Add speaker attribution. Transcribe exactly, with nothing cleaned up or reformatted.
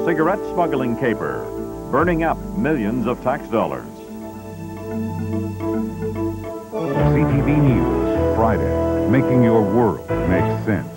Speaker 1: cigarette smuggling caper, burning up millions of tax dollars.
Speaker 2: C T V News, Friday, making your world make sense.